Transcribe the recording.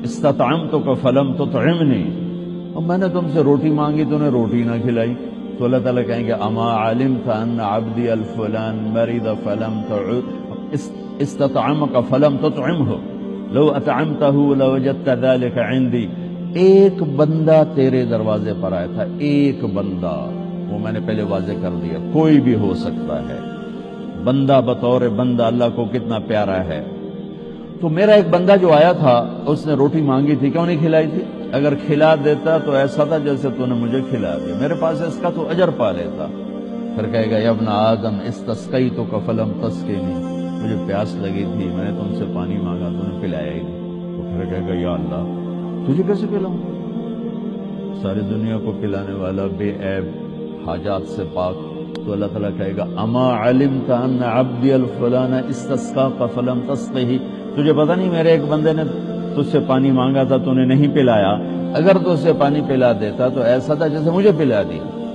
استطعمتک film تطعمنی، اور میں نے تم سے روٹی مانگی تو نے روٹی نہ کھلائی۔ تو اللہ تعالیٰ کہیں گے اما علمت ان عبدی الفلان مرض فلم استطعمک فلم تطعمہ لو اطعمتہ لوجدت ذلك عندی۔ ایک بندہ تیرے دروازے پر آیا تھا، ایک بندہ، وہ میں نے پہلے واضح کر دیا، کوئی بھی ہو سکتا ہے، بندہ بطور بندہ اللہ کو کتنا پیارا ہے۔ تو میرا ایک بندہ جو آیا تھا اس نے روٹی مانگی تھی، کیوں نہیں کھلائی تھی؟ اگر کھلا دیتا تو ایسا تھا جیسے تو نے مجھے کھلا دیا، میرے پاس اس کا تو اجر پا لیتا۔ پھر کہے گا یا ابن آدم استسقیتک فلم تسقنی، مجھے پیاس لگی تھی، میں نے تم سے پانی مانگا تو نے پلایا ہی نہیں۔ تو پھر کہے گا یا اللہ تجھے کیسے پلاؤں؟ ساری دنیا کو پلانے والا، بے عیب، حاجات سے پاک۔ تو اللہ تعالیٰ کہے گا اما علمت ان عبدی الفلان استسقاک فلم تسقہ، تجھے پتہ نہیں میرے ایک بندے نے تجھ سے پانی مانگا تھا تو نے نہیں پلایا، اگر تو اسے پانی پلا دیتا تو ایسا تھا جیسے مجھے پلا دی۔